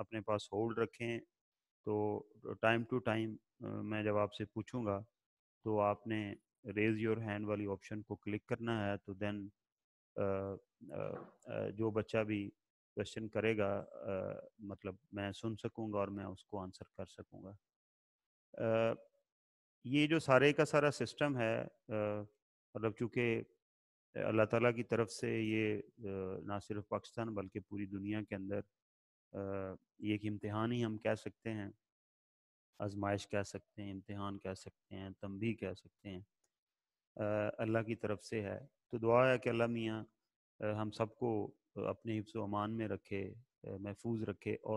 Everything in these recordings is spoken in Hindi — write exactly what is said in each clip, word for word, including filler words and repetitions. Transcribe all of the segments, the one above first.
اپنے پاس ہولڈ رکھیں. تو ٹائم ٹو ٹائم میں جب آپ سے پوچھوں گا تو آپ نے ریز یور ہینڈ والی آپشن کو کلک کرنا ہے. تو دین جو بچہ بھی کویشچن کرے گا مطلب میں سن سکوں گا اور میں اس کو آنسر کر سکوں گا. یہ جو سارے کا سارا سسٹم ہے مطلب چونکہ اللہ تعالیٰ کی طرف سے یہ نہ صرف پاکستان بلکہ پوری دنیا کے اندر یہ ایک امتحان ہی ہم کہہ سکتے ہیں, آزمائش کہہ سکتے ہیں, امتحان کہہ سکتے ہیں, تنبیہ کہہ سکتے ہیں, اللہ کی طرف سے ہے. تو دعا ہے کہ اللہ میاں ہم سب کو اپنے حفظ و امان میں رکھے, محفوظ رکھے, اور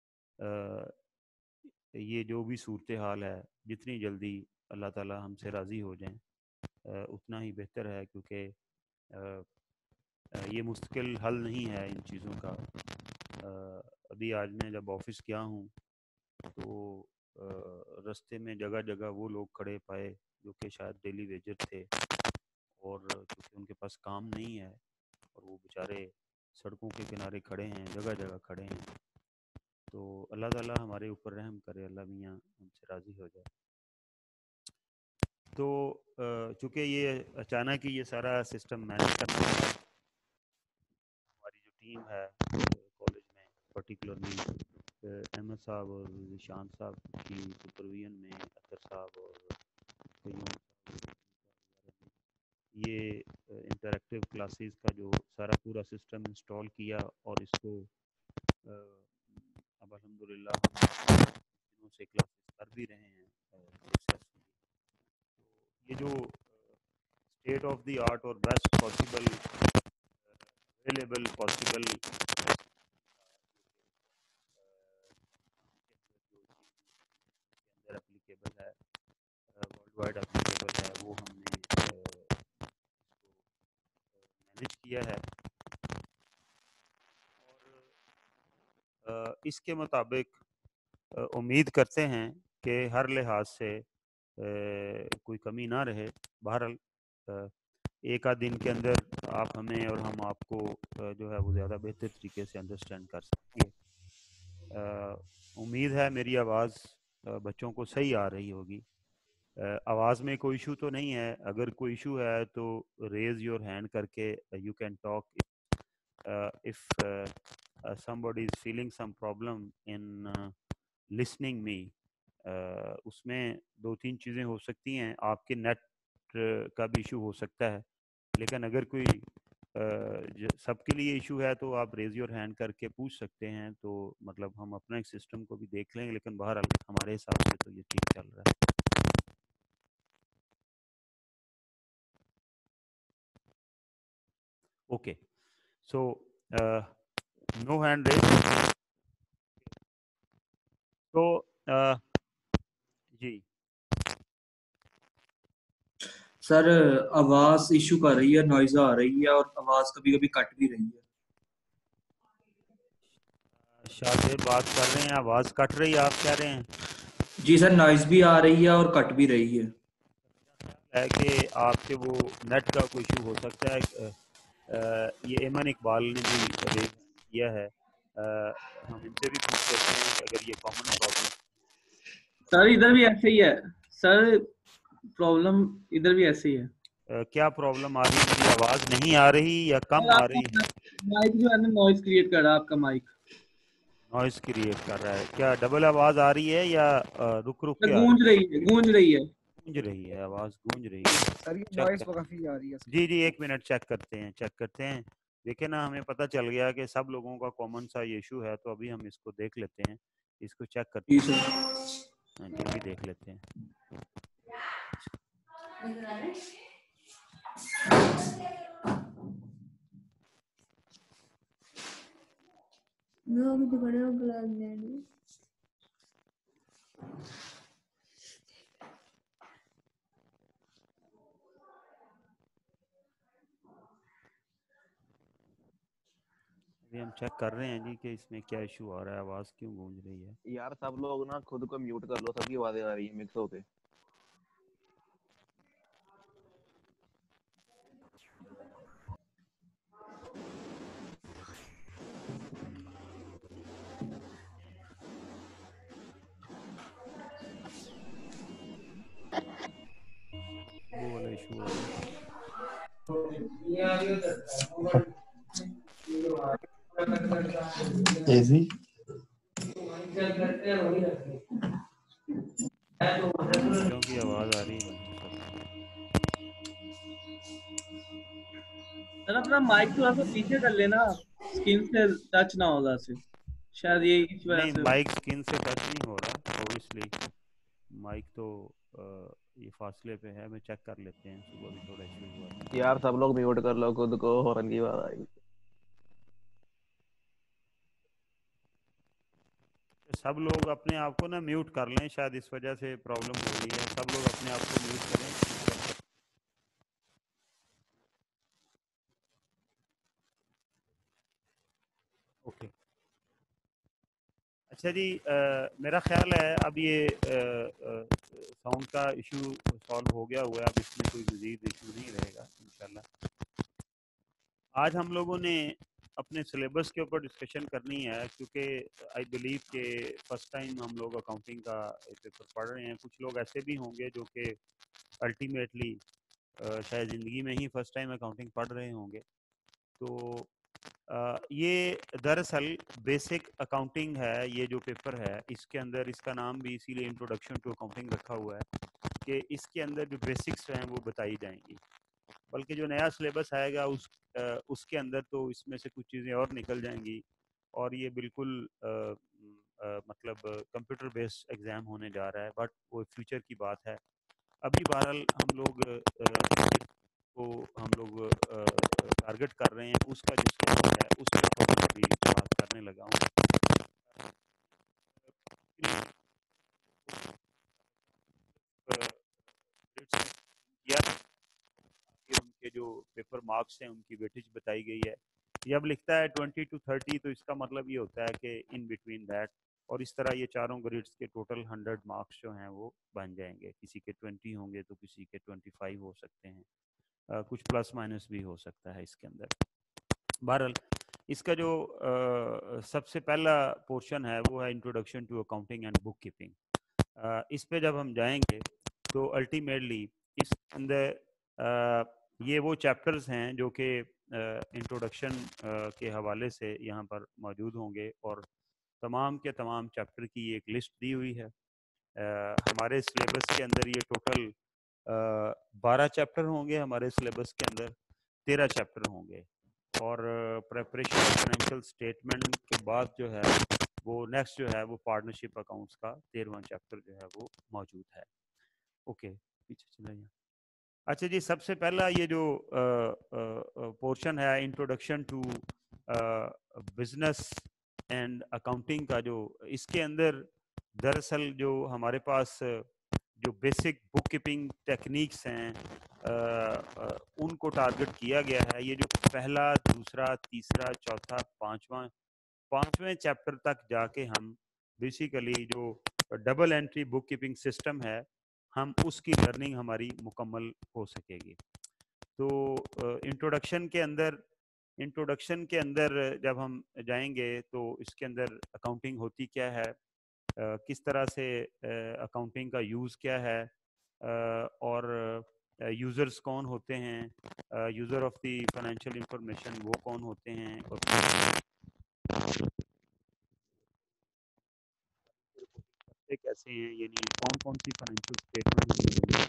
یہ جو بھی صورتحال ہے جتنی جلدی اللہ تعالیٰ ہم سے راضی ہو جائیں اتنا ہی بہتر ہے, کیونکہ یہ مستقل حل نہیں ہے ان چیزوں کا. ابھی آج میں جب آفس گیا ہوں تو رستے میں جگہ جگہ وہ لوگ کھڑے پائے جو کہ شاید ڈیلی ویجر تھے, اور کیونکہ ان کے پاس کام نہیں ہے اور وہ بیچارے سڑکوں کے کنارے کھڑے ہیں, جگہ جگہ کھڑے ہیں. تو اللہ تعالیٰ ہمارے اوپر رحم کرے, اللہ میاں ہم سے راضی ہو جائے. تو چونکہ یہ اچانک ہی یہ سارا سسٹم مینیج کرنا ہے, ہماری جو ٹیم ہے کالج میں پرٹیکولرلی احمد صاحب اور ذیشان صاحب کی سپرویژن میں اختر صاحب اور قیوم صاحب, یہ انٹریکٹیو کلاسز کا جو سارا پورا سسٹم انسٹال کیا اور اس کو اب الحمدللہ ہم دنوں سے کلاسز کر بھی رہے ہیں سکسیسفلی. یہ جو اسٹیٹ آف دی آرٹ اور بیسٹ پاسبل اویلیبل پاسبل اندر اپلیکیبل ہے, ورلڈ وائڈ اپلیکیبل ہے, وہ ہم نے مینیج کیا ہے. اور اس کے مطابق امید کرتے ہیں کہ ہر لحاظ سے کوئی کمی نہ رہے. بہرحال ایک آدھ دن کے اندر آپ ہمیں اور ہم آپ کو جو ہے وہ زیادہ بہتر طریقے سے انڈرسٹینڈ کر سکیں گے. امید ہے میری آواز بچوں کو صحیح آ رہی ہوگی. آواز میں کوئی ایشو تو نہیں ہے؟ اگر کوئی ایشو ہے تو ریز یور ہینڈ کر کے you can talk. If somebody is feeling some problem in uh, listening me, uh, اس میں دو تین چیزیں ہو سکتی ہیں. آپ کے نیٹ کا بھی ایشو ہو سکتا ہے, لیکن اگر کوئی uh, سب کے لیے ایشو ہے تو آپ ریز یور ہینڈ کر کے پوچھ سکتے ہیں. تو مطلب ہم اپنا ایک سسٹم کو بھی دیکھ لیں گے, لیکن بہرحال ہمارے حساب سے تو یہ ٹھیک چل رہا ہے. Okay, so no hand raise. تو جی سر آواز ایشو کر رہی ہے, نوائز آ رہی ہے اور آواز کبھی کبھی کٹ بھی رہی ہے. شاہ بات کر رہے ہیں, آواز کٹ رہی ہے, آپ کہہ رہے ہیں؟ جی سر, نوائز بھی آ رہی ہے اور کٹ بھی رہی ہے. ہے کہ آپ کے وہ نیٹ کا کوئی ایشو ہو سکتا ہے. یہ ایمن اقبال نے بھی ریز کیا ہے, ہم ان سے بھی پوچھ سکتے ہیں کہ اگر یہ کامن پرابلم. سر ادھر بھی ایسے ہی ہے سر, پرابلم ادھر بھی ایسے ہی ہے. کیا پرابلم آ رہی ہے؟ میری آواز نہیں آ رہی یا کم آ رہی ہے؟ مائک جو ہے نا نوائز کریٹ کر رہا ہے, آپ کا مائک نوائز کریٹ کر رہا ہے. کیا ڈبل آواز آ رہی ہے یا رک رک کے آ گونج رہی ہے؟ رہی ہے گونج رہی ہے گونج رہی ہے, آواز گونج رہی ہے. سر یہ نوائز کو کافی آ رہی ہے. جی جی ایک منٹ چیک کرتے ہیں چیک کرتے ہیں دیکھیں نا, ہمیں پتہ چل گیا کہ سب لوگوں کا کامن سا یہ ایشو ہے, تو ابھی ہم اس کو دیکھ لیتے ہیں, اس کو چیک کرتے ہیں. ہاں جی ابھی دیکھ لیتے ہیں. ابھی ہم چیک کر رہے ہیں جی کہ اس میں کیا ایشو آ رہا ہے, آواز کیوں گونج رہی ہے. یار سب لوگ نا خود کو میوٹ کر لو, سب کی آوازیں آ رہی ہیں مکس ہو کے. ایشو ہو رہا ہے. ایزی بچوں کی آواز آ رہی ہے بچے سب. سر اپنا مائک تھوڑا سا پیچھے کر لینا, اسکرین سے ٹچ نہ ہوگا سے, شاید یہ اس وجہ نہیں سے. مائک اسکرین سے ٹچ نہیں ہو رہا اوبیسلی. مائک تو یہ فاصلے پہ ہے, میں چیک کر لیتے ہیں. صبح بھی تھوڑا ایشو ہوا تھا. یار سب لوگ میوٹ کر لو خود کو, ہارن کی بات آئی. سب لوگ اپنے آپ کو نا میوٹ کر لیں, شاید اس وجہ سے پرابلم ہو رہی ہے. سب لوگ اپنے آپ کو میوٹ کریں. اوکے اچھا جی, میرا خیال ہے اب یہ ساؤنڈ کا ایشو سالو ہو گیا ہوا ہے. اب اس میں کوئی مزید ایشو نہیں رہے گا انشاءاللہ. آج ہم لوگوں نے اپنے سلیبس کے اوپر ڈسکشن کرنی ہے, کیونکہ آئی بلیو کہ فرسٹ ٹائم ہم لوگ اکاؤنٹنگ کا پیپر پڑھ رہے ہیں. کچھ لوگ ایسے بھی ہوں گے جو کہ الٹیمیٹلی شاید زندگی میں ہی فرسٹ ٹائم اکاؤنٹنگ پڑھ رہے ہوں گے. تو یہ دراصل بیسک اکاؤنٹنگ ہے. یہ جو پیپر ہے اس کے اندر, اس کا نام بھی اسی لیے انٹروڈکشن ٹو اکاؤنٹنگ رکھا ہوا ہے کہ اس کے اندر جو بیسکس ہیں وہ بتائی جائیں گی. بلکہ جو نیا سلیبس آئے گا اس اس کے اندر تو اس میں سے کچھ چیزیں اور نکل جائیں گی, اور یہ بالکل مطلب کمپیوٹر بیسڈ ایگزام ہونے جا رہا ہے. بٹ وہ فیوچر کی بات ہے. ابھی بہرحال ہم لوگ کو ہم لوگ ٹارگٹ کر رہے ہیں, اس کا جو سلیبس ہے اس کے اوپر ابھی بات کرنے لگا ہوں. ان کے جو پیپر مارکس ہیں ان کی ویٹیج بتائی گئی ہے. جب لکھتا ہے ٹوینٹی ٹو تھرٹی تو اس کا مطلب یہ ہوتا ہے کہ ان بٹوین دیٹ, اور اس طرح یہ چاروں گریڈس کے ٹوٹل ہنڈریڈ مارکس جو ہیں وہ بن جائیں گے. کسی کے ٹوینٹی ہوں گے تو کسی کے ٹوینٹی فائیو ہو سکتے ہیں, کچھ پلس مائنس بھی ہو سکتا ہے اس کے اندر. بہرحال اس کا جو سب سے پہلا پورشن ہے وہ ہے introduction to accounting and book keeping. اس پہ جب ہم جائیں گے تو الٹیمیٹلی اس کے اندر یہ وہ چیپٹرز ہیں جو کہ انٹروڈکشن کے حوالے سے یہاں پر موجود ہوں گے, اور تمام کے تمام چیپٹر کی ایک لسٹ دی ہوئی ہے. ہمارے سلیبس کے اندر یہ ٹوٹل بارہ چیپٹر ہوں گے. ہمارے سلیبس کے اندر تیرہ چیپٹر ہوں گے, اور پریپریشن فائنینشیل اسٹیٹمنٹ کے بعد جو ہے وہ نیکسٹ جو ہے وہ پارٹنرشپ اکاؤنٹس کا تیرہواں چیپٹر جو ہے وہ موجود ہے. اوکے پیچھے چلے جائیں. اچھا جی, سب سے پہلا یہ جو پورشن ہے introduction to business and accounting کا, جو اس کے اندر دراصل جو ہمارے پاس جو بیسک بک کیپنگ ٹیکنیکس ہیں ان کو ٹارگٹ کیا گیا ہے. یہ جو پہلا, دوسرا, تیسرا, چوتھا, پانچواں پانچویں چیپٹر تک جا کے ہم بیسیکلی جو double entry book keeping system ہے ہم اس کی لرننگ ہماری مکمل ہو سکے گی. تو انٹروڈکشن کے اندر انٹروڈکشن کے اندر جب ہم جائیں گے تو اس کے اندر اکاؤنٹنگ ہوتی کیا ہے, کس طرح سے اکاؤنٹنگ کا یوز کیا ہے, اور یوزرز کون ہوتے ہیں, user of the financial information وہ کون ہوتے ہیں, اور کیسے ہیں, یعنی کون کون سی فائنینشیل اسٹیٹمنٹ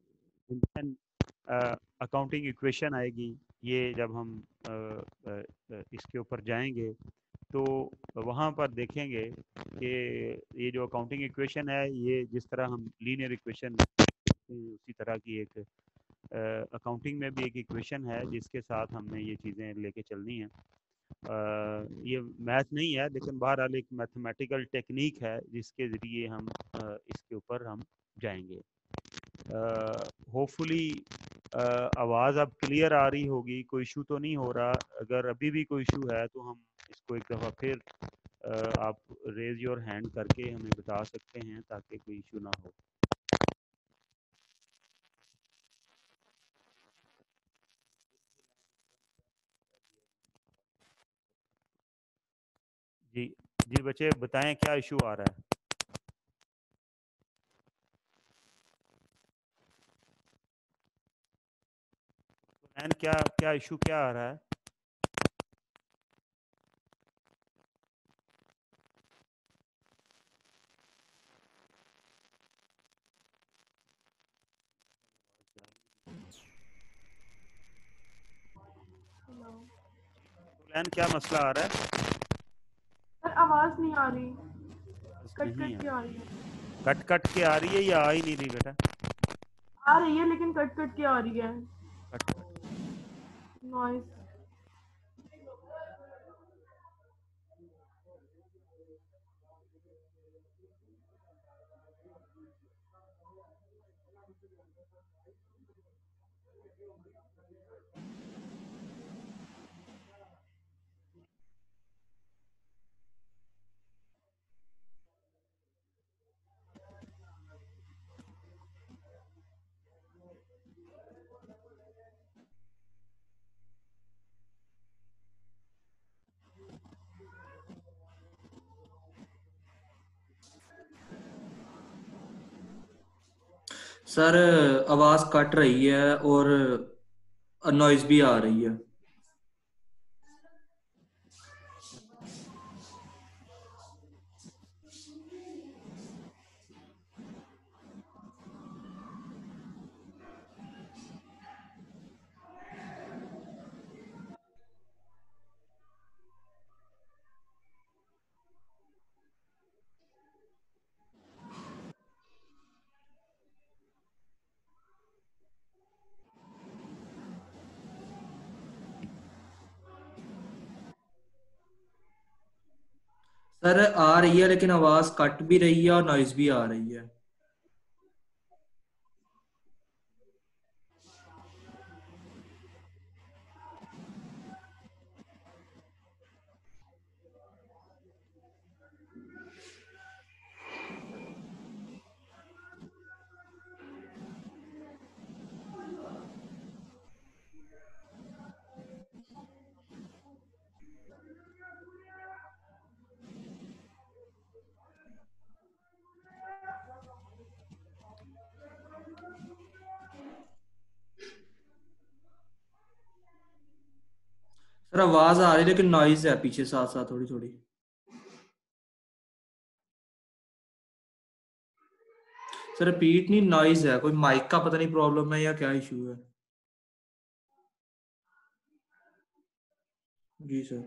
اکاؤنٹنگ ایکویشن آئے گی. یہ جب ہم اس کے اوپر جائیں گے تو وہاں پر دیکھیں گے کہ یہ جو اکاؤنٹنگ ایکویشن ہے یہ جس طرح ہم لینئر ایکویشن اسی طرح کی ایک اکاؤنٹنگ میں بھی ایک ایکویشن ہے جس کے ساتھ ہم نے یہ چیزیں لے کے چلنی ہیں. یہ میتھ نہیں ہے لیکن بہرحال ایک میتھمیٹیکل ٹیکنیک ہے جس کے ذریعے ہم اس کے اوپر ہم جائیں گے. ہوپ فلی آواز اب کلیئر آ رہی ہوگی, کوئی ایشو تو نہیں ہو رہا. اگر ابھی بھی کوئی ایشو ہے تو ہم اس کو ایک دفعہ پھر آپ ریز یور ہینڈ کر کے ہمیں بتا سکتے ہیں تاکہ کوئی ایشو نہ ہو. جی جی بچے بتائیں کیا ایشو آ رہا ہے. لین کیا کیا ایشو کیا آ رہا ہے؟ لین کیا مسئلہ آ رہا ہے؟ سر آواز نہیں آ رہی، کٹ نہیں کٹ کے آ رہی ہے. کٹ کٹ کے آ رہی ہے یا آ ہی نہیں رہی بیٹا؟ آ رہی ہے لیکن کٹ کٹ کے آ رہی ہے کٹ کٹ نوائز. سر آواز کٹ رہی ہے اور نوائز بھی آ رہی ہے. سر آ رہی ہے لیکن آواز کٹ بھی رہی ہے اور نوائز بھی آ رہی ہے. سر آواز آ رہی ہے لیکن نوائز ہے پیچھے ساتھ ساتھ تھوڑی تھوڑی. سر ریپیٹ نہیں، نوائز ہے. کوئی مائک کا پتہ نہیں پرابلم ہے یا کیا ایشو ہے. جی سر.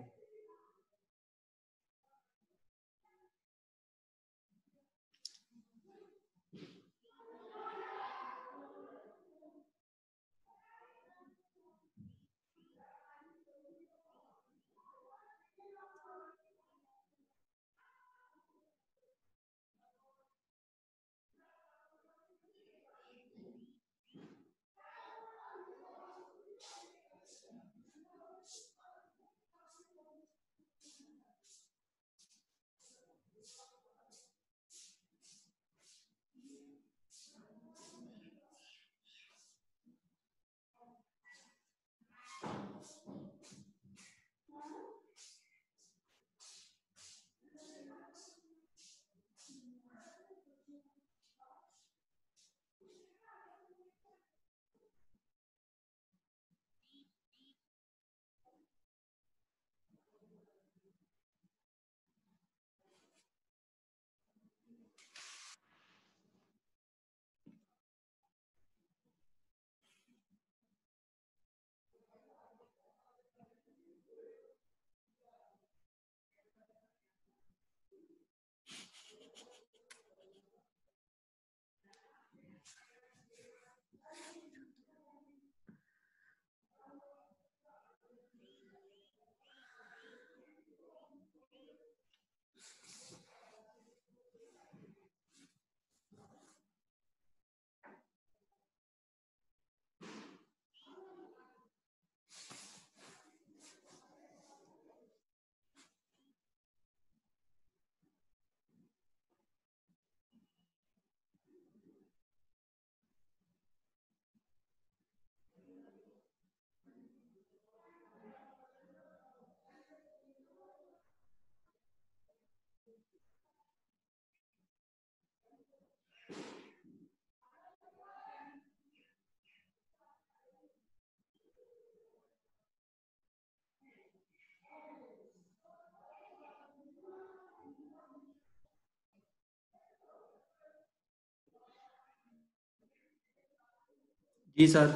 جی سر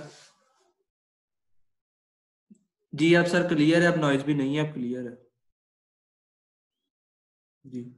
جی اب سر کلیئر ہے، اب نوائز بھی نہیں ہے، اب کلیئر ہے جی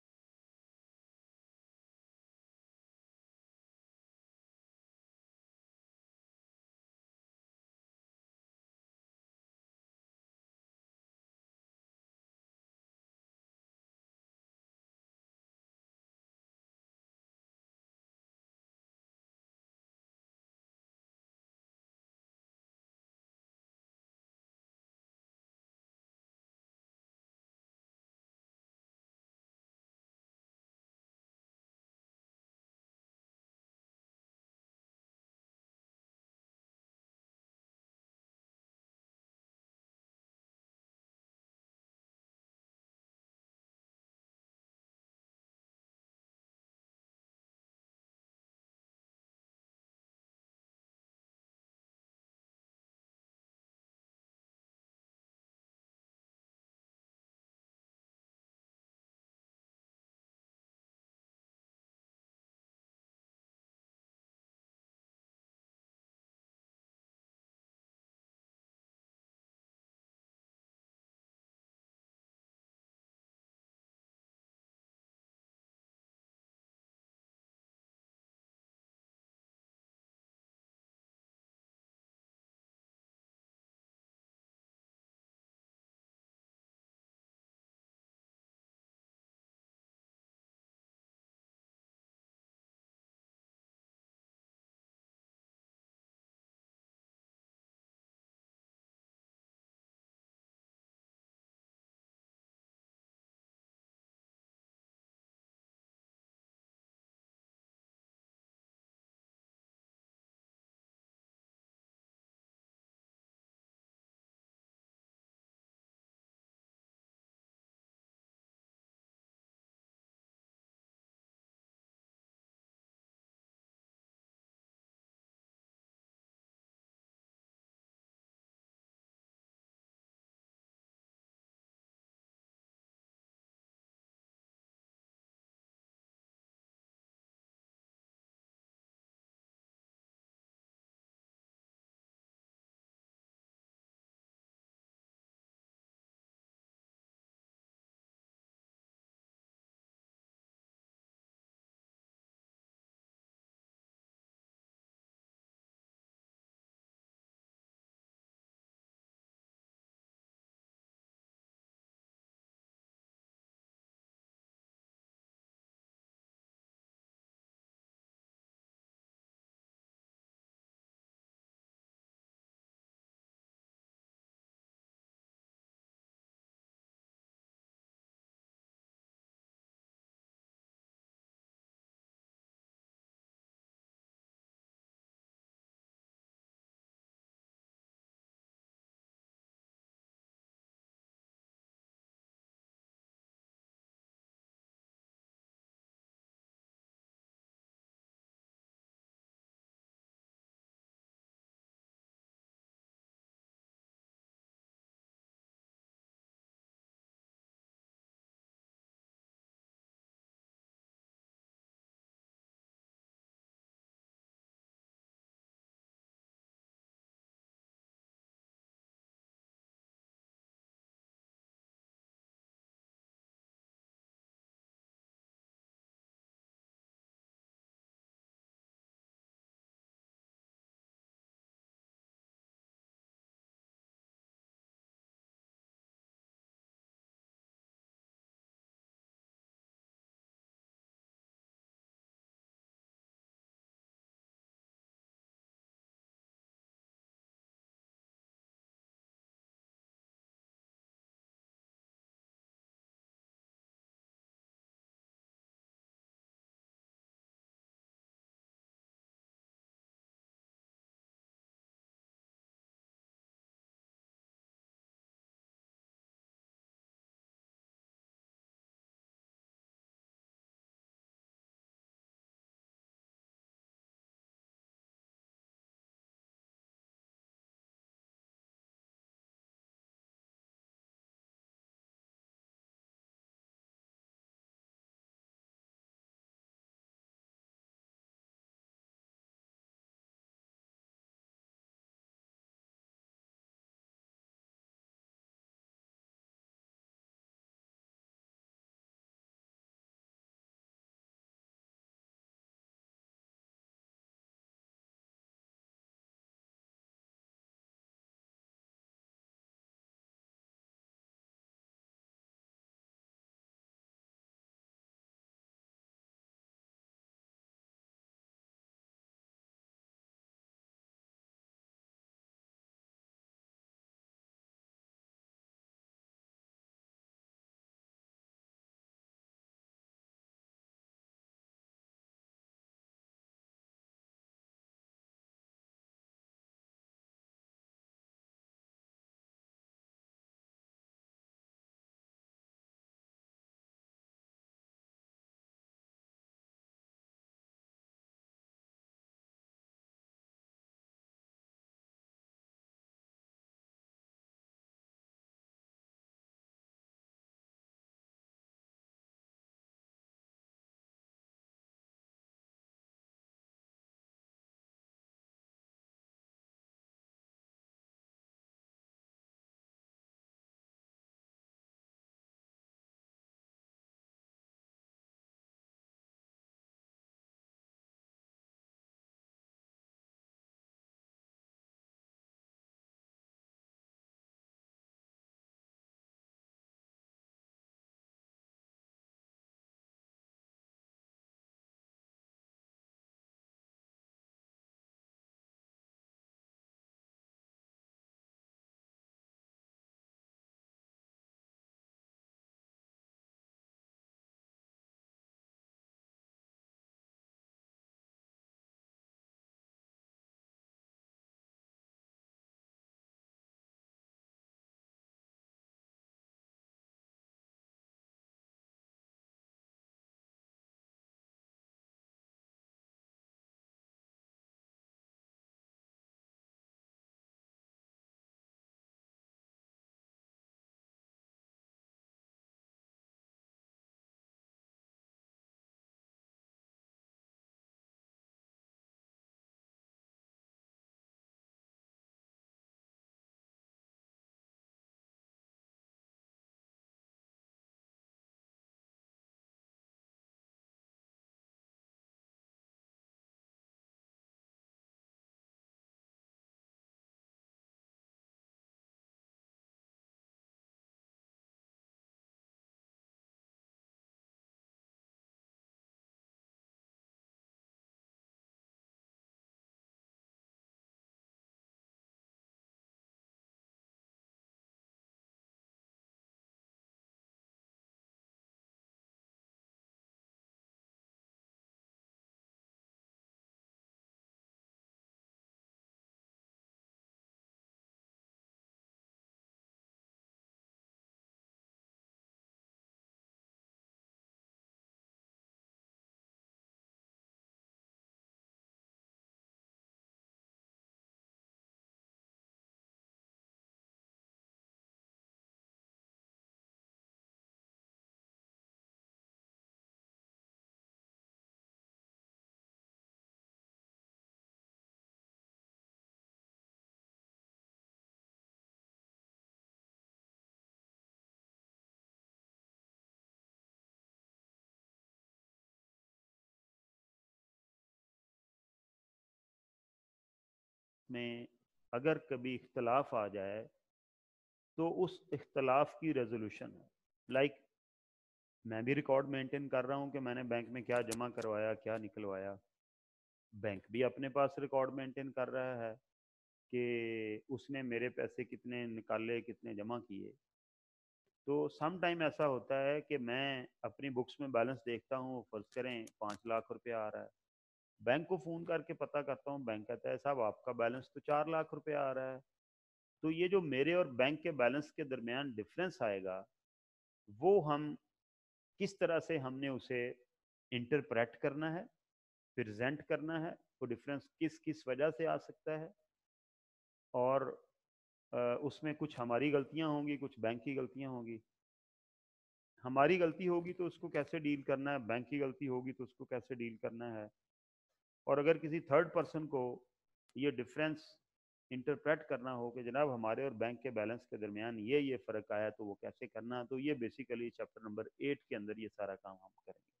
میں اگر کبھی اختلاف آ جائے تو اس اختلاف کی ریزولوشن ہے. لائک like, میں بھی ریکارڈ مینٹین کر رہا ہوں کہ میں نے بینک میں کیا جمع کروایا کیا نکلوایا, بینک بھی اپنے پاس ریکارڈ مینٹین کر رہا ہے کہ اس نے میرے پیسے کتنے نکالے کتنے جمع کیے. تو سم ٹائم ایسا ہوتا ہے کہ میں اپنی بکس میں بیلنس دیکھتا ہوں, فرض کریں پانچ لاکھ روپے آ رہا ہے, بینک کو فون کر کے پتہ کرتا ہوں, بینک کہتا ہے صاحب آپ کا بیلنس تو چار لاکھ روپے آ رہا ہے. تو یہ جو میرے اور بینک کے بیلنس کے درمیان ڈفرینس آئے گا وہ ہم کس طرح سے ہم نے اسے انٹرپریٹ کرنا ہے, پریزنٹ کرنا ہے, وہ ڈفرینس کس کس وجہ سے آ سکتا ہے, اور اس میں کچھ ہماری غلطیاں ہوں گی کچھ بینک کی غلطیاں ہوں گی. ہماری غلطی ہوگی تو اس کو کیسے ڈیل کرنا ہے, بینک کی غلطی ہوگی تو اس کو کیسے ڈیل کرنا ہے, اور اگر کسی تھرڈ پرسن کو یہ ڈفرینس انٹرپریٹ کرنا ہو کہ جناب ہمارے اور بینک کے بیلنس کے درمیان یہ یہ فرق آیا تو وہ کیسے کرنا ہے, تو یہ بیسیکلی چیپٹر نمبر ایٹ کے اندر یہ سارا کام ہم کریں گے.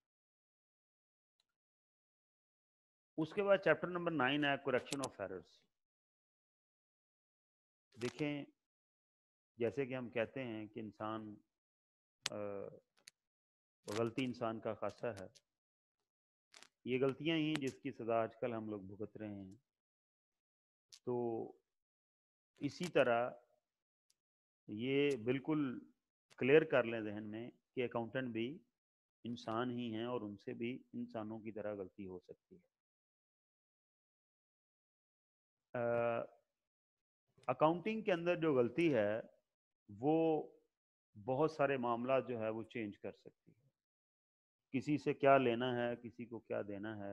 اس کے بعد چیپٹر نمبر نائن ہے کریکشن آف ایررز. دیکھیں جیسے کہ ہم کہتے ہیں کہ انسان غلطی انسان کا خاصہ ہے, یہ غلطیاں ہی جس کی سزا آج کل ہم لوگ بھگت رہے ہیں. تو اسی طرح یہ بالکل کلیئر کر لیں ذہن میں کہ اکاؤنٹنٹ بھی انسان ہی ہیں اور ان سے بھی انسانوں کی طرح غلطی ہو سکتی ہے. اکاؤنٹنگ کے اندر جو غلطی ہے وہ بہت سارے معاملات جو ہے وہ چینج کر سکتی ہے. کسی سے کیا لینا ہے, کسی کو کیا دینا ہے,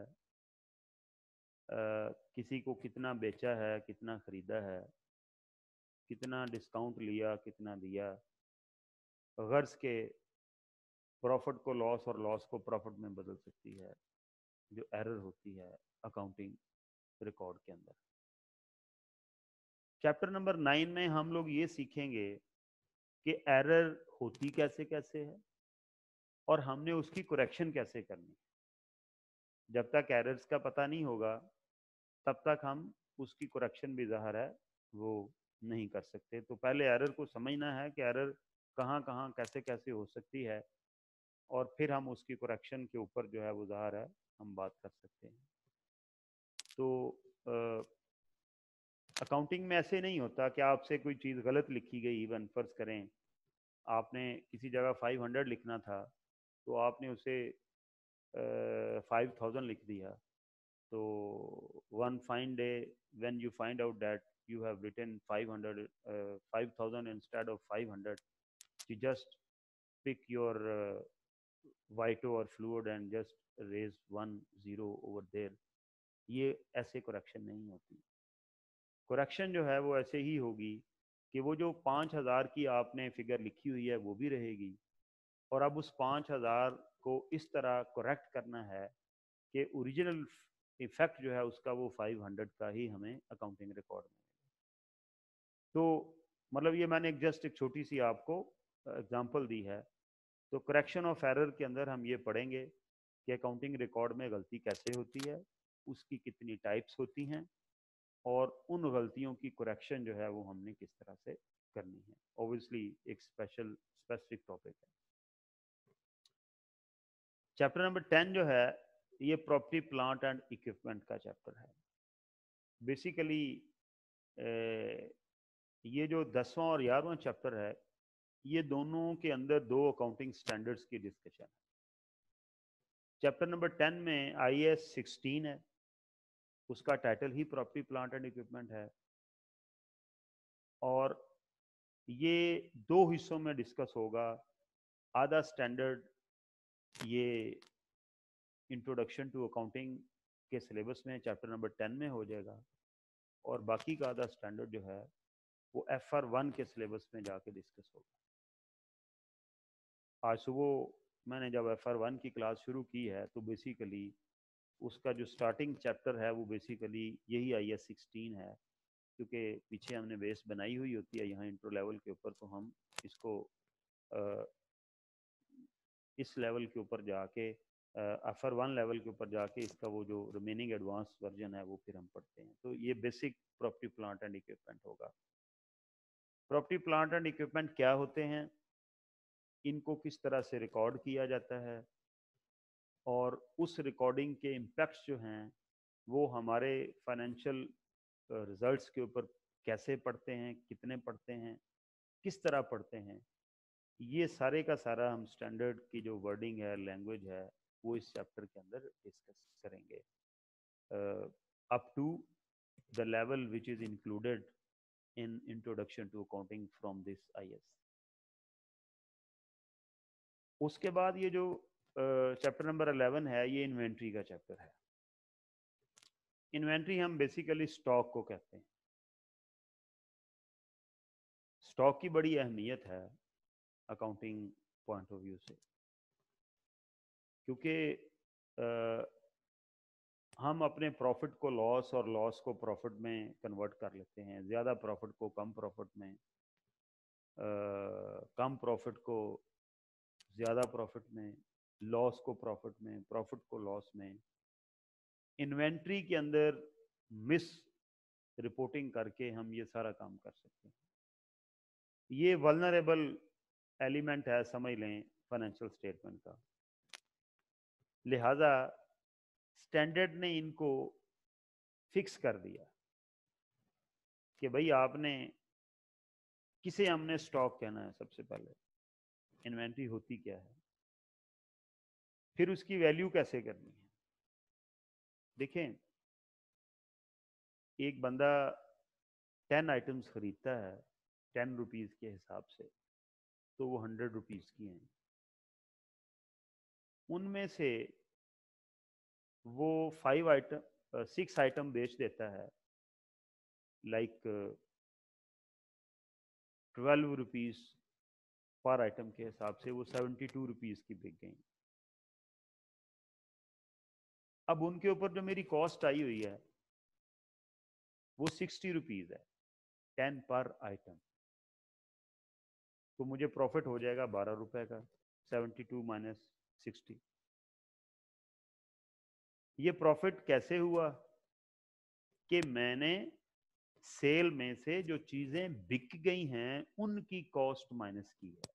کسی کو کتنا بیچا ہے کتنا خریدا ہے, کتنا ڈسکاؤنٹ لیا کتنا دیا, غرض کے پروفٹ کو لاس اور لاس کو پروفٹ میں بدل سکتی ہے جو ایرر ہوتی ہے اکاؤنٹنگ ریکارڈ کے اندر. چیپٹر نمبر نائن میں ہم لوگ یہ سیکھیں گے کہ ایرر ہوتی کیسے کیسے ہے اور ہم نے اس کی کریکشن کیسے کرنی. جب تک ایررز کا پتہ نہیں ہوگا تب تک ہم اس کی کریکشن بھی ظاہر ہے وہ نہیں کر سکتے. تو پہلے ایرر کو سمجھنا ہے کہ ایرر کہاں کہاں کیسے کیسے ہو سکتی ہے, اور پھر ہم اس کی کریکشن کے اوپر جو ہے وہ ظاہر ہے ہم بات کر سکتے ہیں. تو اکاؤنٹنگ میں ایسے نہیں ہوتا کہ آپ سے کوئی چیز غلط لکھی گئی, ایون فرض کریں آپ نے کسی جگہ فائیو ہنڈریڈ لکھنا تھا تو آپ نے اسے فائیو تھاؤزینڈ لکھ دیا. تو one fine day when you find out that you have written five hundred five thousand instead of five hundred, you just pick your white or fluid and just raise one zero over there. یہ ایسے کریکشن نہیں ہوتی. کریکشن جو ہے وہ ایسے ہی ہوگی کہ وہ جو پانچ ہزار کی آپ نے فگر لکھی ہوئی ہے وہ بھی رہے گی, اور اب اس پانچ ہزار کو اس طرح کریکٹ کرنا ہے کہ اوریجنل ایفیکٹ جو ہے اس کا وہ فائیو ہنڈریڈ کا ہی ہمیں اکاؤنٹنگ ریکارڈ میں. تو مطلب یہ میں نے ایک جسٹ ایک چھوٹی سی آپ کو اگزامپل دی ہے. تو کریکشن آف ایرر کے اندر ہم یہ پڑھیں گے کہ اکاؤنٹنگ ریکارڈ میں غلطی کیسے ہوتی ہے, اس کی کتنی ٹائپس ہوتی ہیں, اور ان غلطیوں کی کریکشن جو ہے وہ ہم نے کس طرح سے کرنی ہے. اوبویسلی ایک اسپیشل اسپیسیفک ٹاپک ہے. چیپٹر نمبر ٹین جو ہے یہ پراپرٹی پلانٹ اینڈ اکوپمنٹ کا چیپٹر ہے. بیسیکلی یہ جو دسواں اور گیارہواں چیپٹر ہے یہ دونوں کے اندر دو اکاؤنٹنگ سٹینڈرڈز کی ڈسکشن ہے. چیپٹر نمبر ٹین میں آئی ایس سکسٹین ہے, اس کا ٹائٹل ہی پراپرٹی پلانٹ اینڈ اکوپمنٹ ہے, اور یہ دو حصوں میں ڈسکس ہوگا. آدھا سٹینڈرڈ یہ انٹروڈکشن ٹو اکاؤنٹنگ کے سلیبس میں چیپٹر نمبر ٹین میں ہو جائے گا, اور باقی کا آدھا سٹینڈرڈ جو ہے وہ ایف آر ون کے سلیبس میں جا کے ڈسکس ہوگا. آج صبح میں نے جب ایف آر ون کی کلاس شروع کی ہے تو بیسیکلی اس کا جو سٹارٹنگ چیپٹر ہے وہ بیسیکلی یہی آئی ایس سکسٹین ہے, کیونکہ پیچھے ہم نے بیس بنائی ہوئی ہوتی ہے یہاں انٹرو لیول کے اوپر, تو ہم اس کو اس لیول کے اوپر جا کے एफर वन लेवल के ऊपर जाके इसका वो जो रिमेनिंग एडवांस वर्जन है वो फिर हम पढ़ते हैं। तो ये basic property plant and equipment होगा। प्रॉपर्टी प्लांट एंड इक्विपमेंट क्या होते हैं, इनको किस तरह से रिकॉर्ड किया जाता है, और उस रिकॉर्डिंग के इम्पैक्ट्स जो हैं वो हमारे फाइनेंशियल रिजल्ट्स के ऊपर कैसे पड़ते हैं, कितने पड़ते हैं, किस तरह पड़ते हैं, ये सारे का सारा हम स्टैंडर्ड की जो वर्डिंग है, लैंग्वेज है, वो इस चैप्टर के अंदर डिस्कस करेंगे up to the level which is included in introduction to accounting from this I S. उसके बाद ये जो चैप्टर नंबर इलेवन है, ये इन्वेंट्री का चैप्टर है। इन्वेंट्री हम बेसिकली स्टॉक को कहते हैं। स्टॉक की बड़ी अहमियत है अकाउंटिंग पॉइंट ऑफ व्यू से, क्योंकि हम अपने प्रॉफिट को लॉस और लॉस को प्रॉफिट में कन्वर्ट कर लेते हैं, ज़्यादा प्रॉफिट को कम प्रॉफिट में, आ, कम प्रॉफिट को ज़्यादा प्रॉफिट में, लॉस को प्रॉफिट में, प्रॉफिट को लॉस में। इन्वेंट्री के अंदर मिस रिपोर्टिंग करके हम ये सारा काम कर सकते हैं। ये वल्नरेबल एलिमेंट है, समझ लें, फाइनेंशियल स्टेटमेंट का। लिहाजा स्टैंडर्ड ने इनको फिक्स कर दिया कि भाई आपने किसे हमने स्टॉक कहना है। सबसे पहले इन्वेंट्री होती क्या है, फिर उसकी वैल्यू कैसे करनी है। देखें, एक बंदा टेन आइटम्स खरीदता है टेन रुपीज़ के हिसाब से, तो वो हंड्रेड रुपीज़ की हैं। उनमें से वो फाइव आइटम सिक्स आइटम बेच देता है, लाइक ट्वेल्व रुपीज़ पर आइटम के हिसाब से वो सेवेंटी टू रुपीज़ की बिक गई। अब उनके ऊपर जो मेरी कॉस्ट आई हुई है वो सिक्सटी रुपीज़ है, टेन पर आइटम। तो मुझे प्रॉफिट हो जाएगा बारह रुपए का, सेवेंटी टू माइनस सिक्सटी। ये प्रॉफिट कैसे हुआ कि मैंने सेल में से जो चीजें बिक गई हैं उनकी कॉस्ट माइनस की है।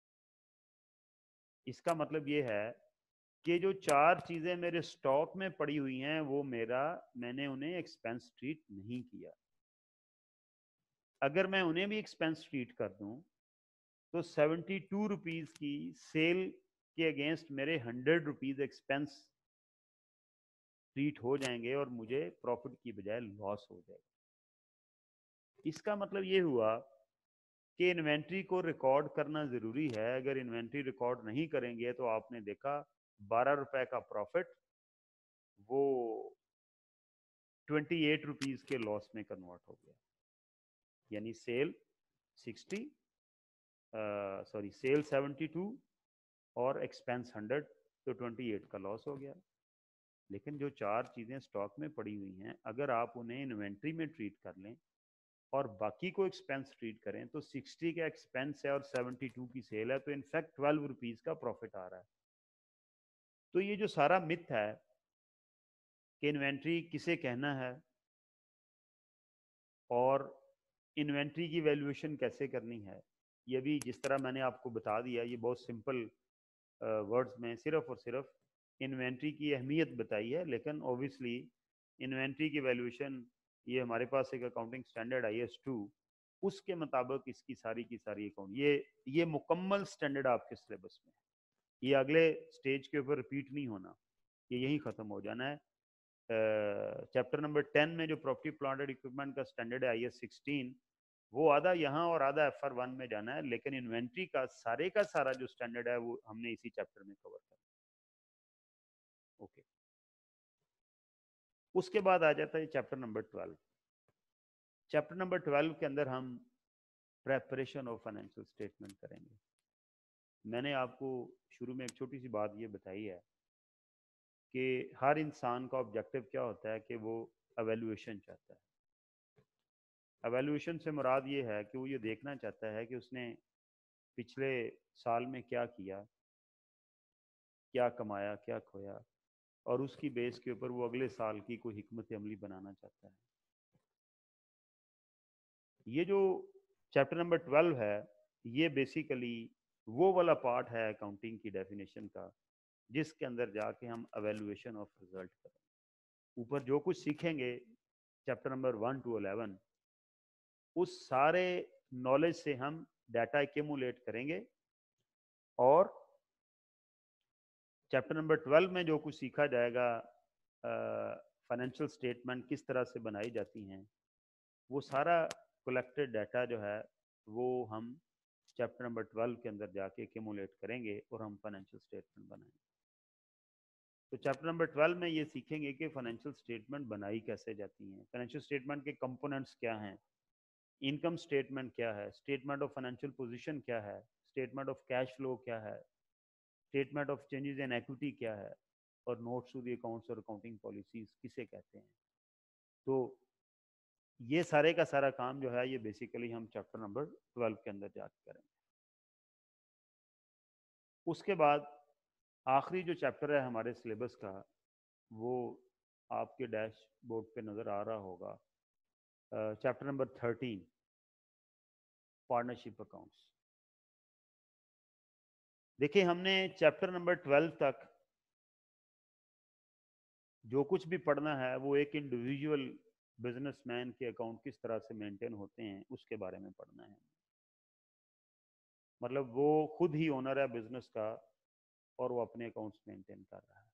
इसका मतलब ये है कि जो चार चीजें मेरे स्टॉक में पड़ी हुई हैं वो मेरा मैंने उन्हें एक्सपेंस ट्रीट नहीं किया। अगर मैं उन्हें भी एक्सपेंस ट्रीट कर दूं तो सेवेंटी टू रुपीज की सेल के अगेंस्ट मेरे हंड्रेड रुपीज एक्सपेंस ट्रीट हो जाएंगे और मुझे प्रॉफिट की बजाय लॉस हो जाएगा। इसका मतलब ये हुआ कि इन्वेंट्री को रिकॉर्ड करना ज़रूरी है। अगर इन्वेंट्री रिकॉर्ड नहीं करेंगे तो आपने देखा बारह रुपए का प्रॉफिट वो ट्वेंटी एट रुपीज़ के लॉस में कन्वर्ट हो गया। यानी sale sixty sorry sale seventy two और एक्सपेंस हंड्रेड, तो ट्वेंटी एट का लॉस हो गया। लेकिन जो चार चीज़ें स्टॉक में पड़ी हुई हैं, अगर आप उन्हें इन्वेंट्री में ट्रीट कर लें और बाकी को एक्सपेंस ट्रीट करें तो सिक्सटी का एक्सपेंस है और सेवेंटी टू की सेल है, तो इनफैक्ट ट्वेल्व रुपीज़ का प्रॉफिट आ रहा है। तो ये जो सारा मिथ है कि इन्वेंट्री किसे कहना है और इन्वेंट्री की वैल्यूएशन कैसे करनी है, ये भी जिस तरह मैंने आपको बता दिया, ये बहुत सिंपल वर्ड्स में सिर्फ और सिर्फ इन्वेंट्री की अहमियत बताई है। लेकिन ऑब्वियसली इन्वेंट्री की वैल्यूएशन, ये हमारे पास एक accounting standard I S two, उसके मुताबिक इसकी सारी की सारी अकाउंट, ये ये मुकम्मल स्टैंडर्ड आपके सिलेबस में है। ये अगले स्टेज के ऊपर रिपीट नहीं होना, ये यहीं ख़त्म हो जाना है। चैप्टर नंबर टेन में जो प्रॉपर्टी प्लांट एंड इक्विपमेंट का स्टैंडर्ड है आई एस सिक्सटीन, वो आधा यहाँ और आधा एफ आर वन में जाना है। लेकिन इन्वेंट्री का सारे का सारा जो स्टैंडर्ड है वो हमने इसी चैप्टर में कवर करना। ओके, उसके बाद आ जाता है chapter number twelve. Chapter number twelve के अंदर हम प्रेपरेशन ऑफ फाइनेंशियल स्टेटमेंट करेंगे। मैंने आपको शुरू में एक छोटी सी बात ये बताई है कि हर इंसान का ऑब्जेक्टिव क्या होता है कि वो एवेल्युएशन चाहता है। एवेल्युएशन से मुराद ये है कि वो ये देखना चाहता है कि उसने पिछले साल में क्या किया, کیا کمایا کیا کھویا، اور اس کی بیس کے اوپر وہ اگلے سال کی کوئی حکمت عملی بنانا چاہتا ہے. یہ جو چیپٹر نمبر ٹویلو ہے یہ بیسیکلی وہ والا پارٹ ہے اکاؤنٹنگ کی ڈیفینیشن کا جس کے اندر جا کے ہم ایویلویشن آف رزلٹ کریں. اوپر جو کچھ سیکھیں گے chapter number one two eleven اس سارے نالج سے ہم ڈیٹا ایکیمولیٹ کریں گے، اور چیپٹر نمبر ٹویلو میں جو کچھ سیکھا جائے گا فائنینشیل اسٹیٹمنٹ کس طرح سے بنائی جاتی ہیں، وہ سارا کلیکٹڈ ڈیٹا جو ہے وہ ہم چیپٹر نمبر ٹویلو کے اندر جا کے ایکیمولیٹ کریں گے اور ہم فائنینشیل اسٹیٹمنٹ بنائیں گے. تو چیپٹر نمبر ٹویلو میں یہ سیکھیں گے کہ فائنینشیل اسٹیٹمنٹ بنائی کیسے جاتی ہیں، فائنینشیل اسٹیٹمنٹ کے کمپوننٹس کیا ہیں، انکم اسٹیٹمنٹ کیا ہے، اسٹیٹمنٹ آف فائنینشیل پوزیشن کیا ہے، اسٹیٹمنٹ آف کیش فلو کیا ہے، statement of changes in equity کیا ہے، اور نوٹس ٹو دی اکاؤنٹس اور اکاؤنٹنگ پالیسیز کسے کہتے ہیں. تو یہ سارے کا سارا کام جو ہے یہ بیسیکلی ہم چیپٹر نمبر ٹویلو کے اندر جا کے کریں گے. اس کے بعد آخری جو چیپٹر ہے ہمارے سلیبس کا وہ آپ کے ڈیش بورڈ پہ نظر آ رہا ہوگا، chapter number thirteen partnership accounts. دیکھیں ہم نے چیپٹر نمبر ٹویلو تک جو کچھ بھی پڑھنا ہے وہ ایک انڈیویجول بزنس مین کے اکاؤنٹ کس طرح سے مینٹین ہوتے ہیں اس کے بارے میں پڑھنا ہے. مطلب وہ خود ہی اونر ہے بزنس کا اور وہ اپنے اکاؤنٹس مینٹین کر رہا ہے.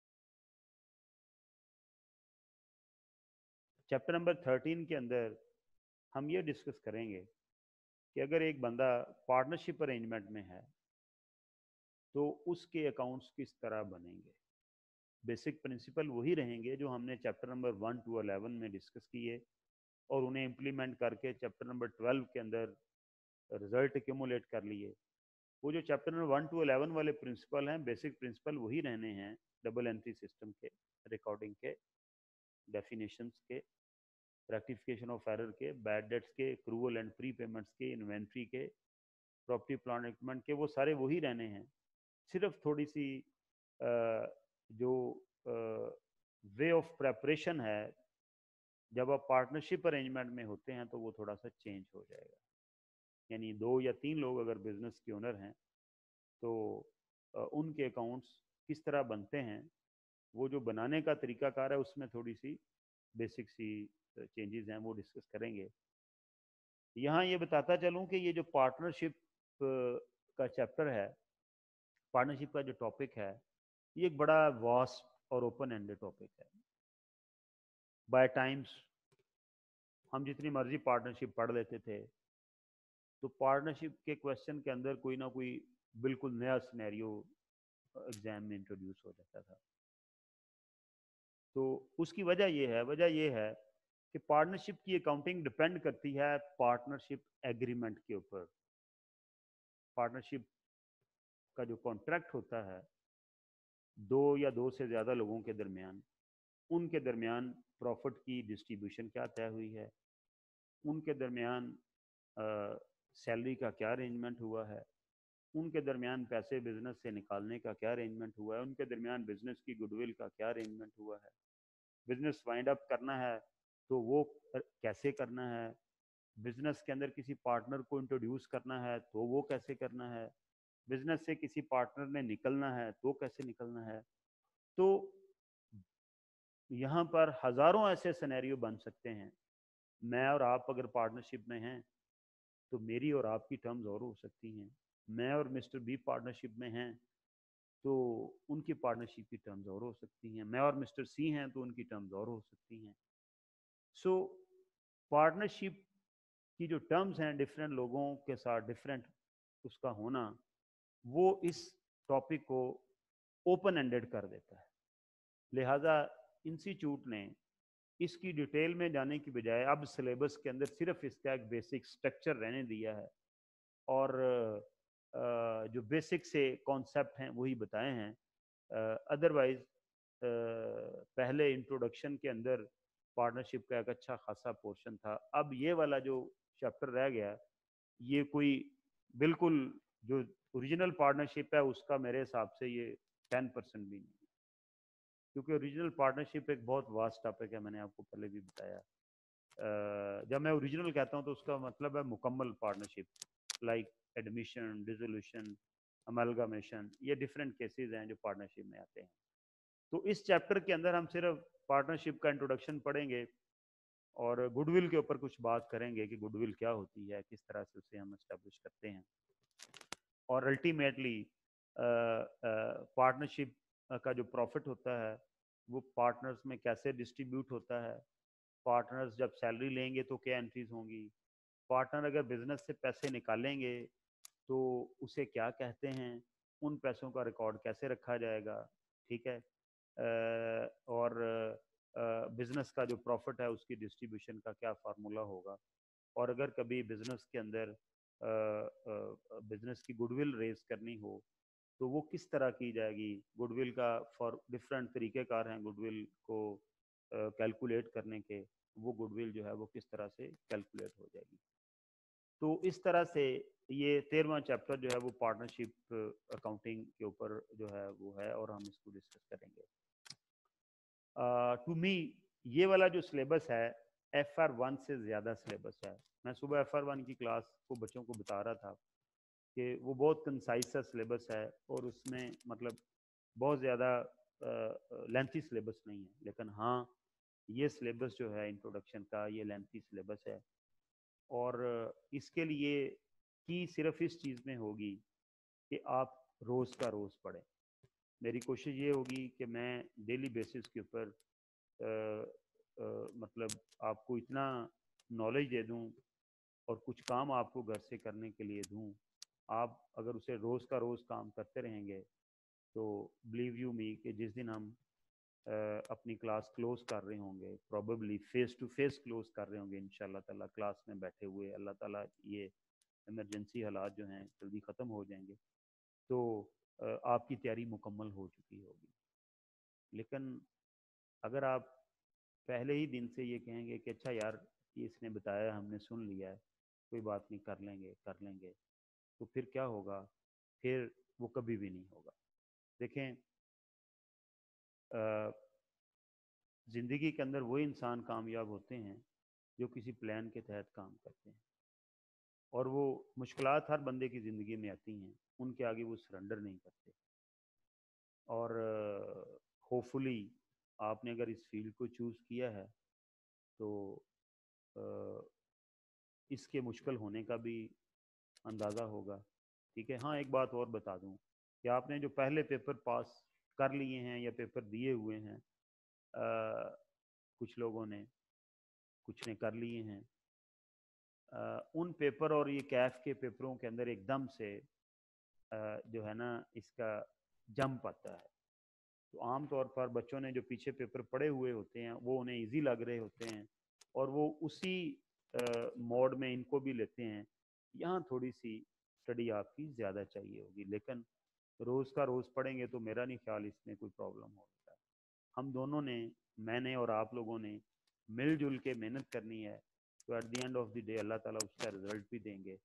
چیپٹر نمبر تھرٹین کے اندر ہم یہ ڈسکس کریں گے کہ اگر ایک بندہ پارٹنرشپ ارینجمنٹ میں ہے تو اس کے اکاؤنٹس کس طرح بنیں گے. بیسک پرنسپل وہی رہیں گے جو ہم نے chapter number one two eleven میں ڈسکس کیے اور انہیں امپلیمنٹ کر کے چیپٹر نمبر ٹویلو کے اندر رزلٹ ایکیمولیٹ کر لیے. وہ جو chapter number one two eleven والے پرنسپل ہیں بیسک پرنسپل وہی رہنے ہیں، ڈبل انٹری سسٹم کے، ریکارڈنگ کے، ڈیفینیشنس کے، ریکٹیفیکیشن آف ایرر کے، بیڈ ڈیٹس کے، اکروول اینڈ پری پیمنٹس کے، انوینٹری کے، پراپرٹی پلانٹ ایگریمنٹ کے، وہ سارے وہی رہنے ہیں. صرف تھوڑی سی جو وے آف پریپریشن ہے جب آپ پارٹنرشپ ارینجمنٹ میں ہوتے ہیں تو وہ تھوڑا سا چینج ہو جائے گا. یعنی دو یا تین لوگ اگر بزنس کے اونر ہیں تو ان کے اکاؤنٹس کس طرح بنتے ہیں، وہ جو بنانے کا طریقہ کار ہے اس میں تھوڑی سی بیسک سی چینجز ہیں وہ ڈسکس کریں گے. یہاں یہ بتاتا چلوں کہ یہ جو پارٹنرشپ کا چیپٹر ہے، پارٹنرشپ کا جو ٹاپک ہے یہ ایک بڑا واسٹ اور اوپن اینڈڈ ٹاپک ہے. بائی ٹائمس ہم جتنی مرضی پارٹنرشپ پڑھ لیتے تھے تو پارٹنرشپ کے کویشچن کے اندر کوئی نہ کوئی بالکل نیا سینیریو ایگزام میں انٹروڈیوس ہو جاتا تھا. تو اس کی وجہ یہ ہے وجہ یہ ہے کہ پارٹنرشپ کی اکاؤنٹنگ ڈپینڈ کرتی ہے پارٹنرشپ ایگریمنٹ کے اوپر. پارٹنرشپ کا جو کانٹریکٹ ہوتا ہے دو یا دو سے زیادہ لوگوں کے درمیان، ان کے درمیان پروفٹ کی ڈسٹریبیوشن کیا طے ہوئی ہے، ان کے درمیان سیلری کا کیا ارینجمنٹ ہوا ہے، ان کے درمیان پیسے بزنس سے نکالنے کا کیا ارینجمنٹ ہوا ہے، ان کے درمیان بزنس کی گڈ ول کا کیا ارینجمنٹ ہوا ہے، بزنس وائنڈ اپ کرنا ہے تو وہ کیسے کرنا ہے، بزنس کے اندر کسی پارٹنر کو انٹروڈیوس کرنا ہے تو وہ کیسے کرنا ہے، بزنس سے کسی پارٹنر نے نکلنا ہے تو کیسے نکلنا ہے. تو یہاں پر ہزاروں ایسے سینیریو بن سکتے ہیں. میں اور آپ اگر پارٹنرشپ میں ہیں تو میری اور آپ کی ٹرمز اور ہو سکتی ہیں. میں اور مسٹر بی پارٹنرشپ میں ہیں تو ان کی پارٹنرشپ کی ٹرمز اور ہو سکتی ہیں. میں اور مسٹر سی ہیں تو ان کی ٹرمز اور ہو سکتی ہیں. سو پارٹنرشپ کی جو ٹرمز ہیں ڈفرینٹ لوگوں کے ساتھ ڈفرینٹ اس کا ہونا وہ اس ٹاپک کو اوپن اینڈڈ کر دیتا ہے. لہٰذا انسٹیٹیوٹ نے اس کی ڈیٹیل میں جانے کی بجائے اب سلیبس کے اندر صرف اس کا ایک بیسک سٹرکچر رہنے دیا ہے اور جو بیسک سے کانسیپٹ ہیں وہی بتائے ہیں. ادروائز پہلے انٹروڈکشن کے اندر پارٹنرشپ کا ایک اچھا خاصا پورشن تھا. اب یہ والا جو چیپٹر رہ گیا یہ کوئی بالکل جو اوریجنل پارٹنرشپ ہے اس کا میرے حساب سے یہ टेन परसेंट भी नहीं, क्योंकि ओरिजिनल पार्टनरशिप एक बहुत वास्ट टॉपिक है, मैंने आपको पहले भी बताया। uh, जब मैं ओरिजिनल कहता हूँ तो उसका मतलब है मुकम्मल partnership, like admission, dissolution, amalgamation, ये डिफरेंट केसेस हैं जो पार्टनरशिप में आते हैं। तो इस चैप्टर के अंदर हम सिर्फ पार्टनरशिप का इंट्रोडक्शन पढ़ेंगे और गुडविल के ऊपर कुछ बात करेंगे कि गुडविल क्या होती है, किस तरह से उसे हम एस्टेब्लिश करते हैं, और अल्टीमेटली पार्टनरशिप का जो प्रॉफिट होता है वो पार्टनर्स में कैसे डिस्ट्रीब्यूट होता है, पार्टनर्स जब सैलरी लेंगे तो क्या एंट्रीज होंगी, पार्टनर अगर बिजनेस से पैसे निकालेंगे तो उसे क्या कहते हैं, उन पैसों का रिकॉर्ड कैसे रखा जाएगा, ठीक है, अ, और बिजनेस का जो प्रॉफिट है उसकी डिस्ट्रीब्यूशन का क्या फार्मूला होगा, और अगर कभी बिजनेस के अंदर बिजनेस की गुडविल रेज करनी हो तो वो किस तरह की जाएगी, गुडविल का फॉर डिफरेंट तरीक़ेकार हैं गुडविल को कैलकुलेट uh, करने के, वो गुडविल जो है वो किस तरह से कैलकुलेट हो जाएगी। तो इस तरह से ये तेरहवां चैप्टर जो है वो पार्टनरशिप अकाउंटिंग के ऊपर जो है वो है और हम इसको डिस्कस करेंगे। टू uh, मी ये वाला जो सिलेबस है एफ आर वन से ज़्यादा सिलेबस है। मैं सुबह एफ आर वन की क्लास को बच्चों को बता रहा था कि वो बहुत कंसाइज सा सिलेबस है और उसमें मतलब बहुत ज़्यादा लेंथी सिलेबस नहीं है, लेकिन हाँ ये सिलेबस जो है इंट्रोडक्शन का ये लेंथी सिलेबस है और इसके लिए की सिर्फ इस चीज़ में होगी कि आप रोज़ का रोज़ पढ़ें। मेरी कोशिश ये होगी कि मैं डेली बेसिस के ऊपर मतलब आपको इतना नॉलेज दे दूं और कुछ काम आपको घर से करने के लिए दूं, आप अगर उसे रोज़ का रोज़ काम करते रहेंगे तो बिलीव यू मी कि जिस दिन हम uh, अपनी क्लास क्लोज कर रहे होंगे, probably face to face close कर रहे होंगे इंशाल्लाह ताला, क्लास में बैठे हुए, अल्लाह ताला ये इमरजेंसी हालात जो हैं जल्दी ख़त्म हो जाएंगे तो uh, आपकी तैयारी मुकम्मल हो चुकी होगी। लेकिन अगर आप पहले ही दिन से ये कहेंगे कि अच्छा यार ये इसने बताया हमने सुन लिया है, कोई बात नहीं, कर लेंगे कर लेंगे, तो फिर क्या होगा, फिर वो कभी भी नहीं होगा। देखें ज़िंदगी के अंदर वो इंसान कामयाब होते हैं जो किसी प्लान के तहत काम करते हैं, और वो मुश्किलात हर बंदे की ज़िंदगी में आती हैं, उनके आगे वो सरेंडर नहीं करते। और होपफुली आपने अगर इस फील्ड को चूज़ किया है तो इसके मुश्किल होने का भी अंदाज़ा होगा, ठीक है। हाँ एक बात और बता दूं कि आपने जो पहले पेपर पास कर लिए हैं या पेपर दिए हुए हैं, आ, कुछ लोगों ने, कुछ ने कर लिए हैं, आ, उन पेपर और ये कैफ के पेपरों के अंदर एकदम से आ, जो है ना इसका जंप आता है। तो आम तौर पर बच्चों ने जो पीछे पेपर पढ़े हुए होते हैं वो उन्हें इजी लग रहे होते हैं और वो उसी मोड में इनको भी लेते हैं। यहाँ थोड़ी सी स्टडी आपकी ज़्यादा चाहिए होगी, लेकिन रोज़ का रोज़ पढ़ेंगे तो मेरा नहीं ख्याल इसमें कोई प्रॉब्लम होगा। हम दोनों ने, मैंने और आप लोगों ने मिलजुल के मेहनत करनी है, तो at the end of the day Allah Taala उसका रिज़ल्ट भी देंगे।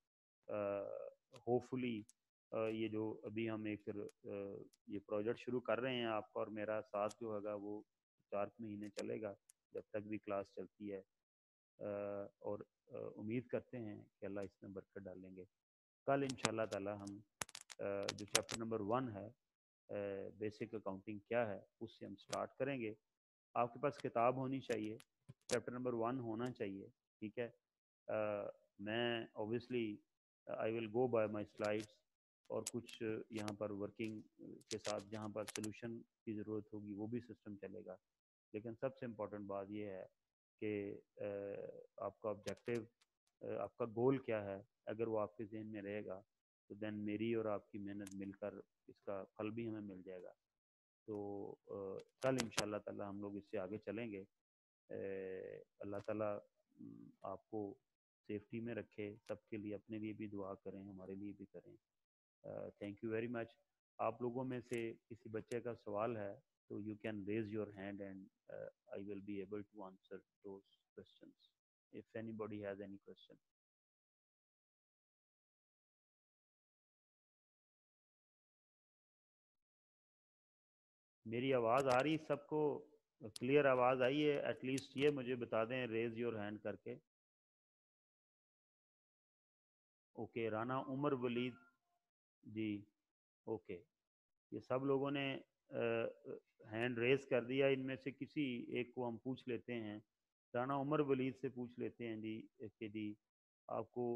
होपफुली ये जो अभी हम एक ये प्रोजेक्ट शुरू कर रहे हैं, आपका और मेरा साथ जो होगा वो चार महीने चलेगा जब तक भी क्लास चलती है, और उम्मीद करते हैं कि अल्लाह इसमें बरकत डालेंगे। कल इंशाल्लाह ताला हम जो चैप्टर नंबर वन है बेसिक अकाउंटिंग क्या है उससे हम स्टार्ट करेंगे। आपके पास किताब होनी चाहिए, चैप्टर नंबर वन होना चाहिए, ठीक है। मैं obviously I will go by my slides और कुछ यहाँ पर वर्किंग के साथ जहाँ पर सोल्यूशन की ज़रूरत होगी वो भी सिस्टम चलेगा। लेकिन सबसे इम्पोर्टेंट बात ये है कि आपका ऑब्जेक्टिव, आपका गोल क्या है, अगर वो आपके जहन में रहेगा तो देन मेरी और आपकी मेहनत मिलकर इसका फल भी हमें मिल जाएगा। तो कल इंशाल्लाह ताला हम लोग इससे आगे चलेंगे। अल्लाह ताला आपको सेफ्टी में रखे, सबके लिए, अपने लिए भी दुआ करें, हमारे लिए भी करें। Thank you very much. आप लोगों में से किसी बच्चे का सवाल है तो you can raise your hand and I will be able to answer those questions if anybody has any question. میری آواز آ رہی سب کو کلیئر آواز آئی ہے؟ ایٹ لیسٹ یہ مجھے بتا دیں ریز یور ہینڈ کر کے. اوکے رانا عمر ولید جی اوکے یہ سب لوگوں نے ہینڈ ریز کر دیا. ان میں سے کسی ایک کو ہم پوچھ لیتے ہیں. رانا عمر ولید سے پوچھ لیتے ہیں جی کہ جی آپ کو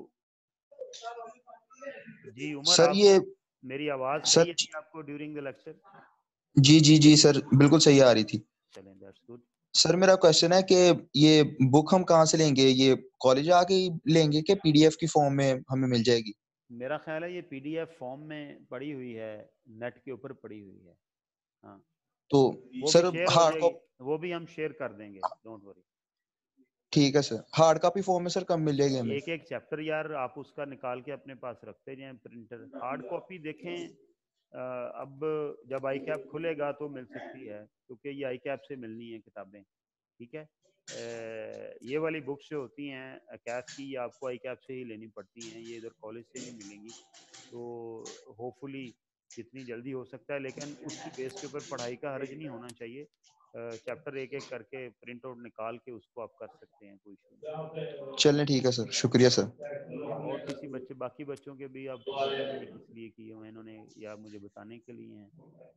جی عمر سر آپ یہ میری آواز سر صحیح ہے جی آپ کو ڈیورنگ دا لیکچر؟ جی جی جی سر بالکل صحیح آ رہی تھی. چلیں دیٹس گڈ. سر میرا کوشچن ہے کہ یہ بک ہم کہاں سے لیں گے؟ یہ کالج آ کے لیں گے کہ پی ڈی ایف کی فارم میں ہمیں مل جائے گی؟ میرا خیال ہے یہ پی ڈی ایف فارم میں پڑی ہوئی ہے, نیٹ کے اوپر پڑی ہوئی ہے. ہاں تو وہ سر بھی شیئر ہو ہارڈ جائے گی, کاپی وہ بھی ہم شیئر کر دیں گے, ڈونٹ وری. ٹھیک ہے سر. ہارڈ کاپی فارم میں سر کب مل جائے گی ہمیں؟ ایک ایک چیپٹر یار آپ اس کا نکال کے اپنے پاس رکھتے جائیں پرنٹر. ہارڈ کاپی دیکھیں اب جب آئی کیپ کھلے گا تو مل سکتی ہے کیونکہ یہ آئی کیپ سے ملنی ہے کتابیں. ٹھیک ہے یہ والی بکس جو ہوتی ہیں کیف کی یہ آپ کو آئی کیپ سے ہی لینی پڑتی ہیں, یہ ادھر کالج سے نہیں ملیں گی. تو ہوپ فلی جتنی جلدی ہو سکتا ہے, لیکن اس کی بیس کے اوپر پڑھائی کا حرج نہیں ہونا چاہیے. چیپٹر ایک ایک کر کے پرنٹ آؤٹ نکال کے اس کو آپ کر سکتے ہیں, کوئی ایشو نہیں. چلیں ٹھیک ہے سر, شکریہ سر. ٹھیک ہے اور کسی بچے باقی بچوں کے بھی اب پتہ نہیں کس لیے کیے ہوئے انہوں نے یا مجھے بتانے کے لیے ہیں.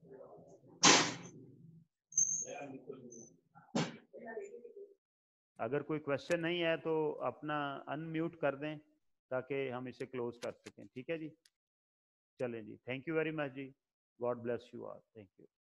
اگر کوئی کوشچن نہیں ہے تو اپنا ان میوٹ کر دیں تاکہ ہم اسے کلوز کر سکیں. ٹھیک ہے جی, چلیں جی, تھینک یو ویری مچ جی, god bless you all, thank you.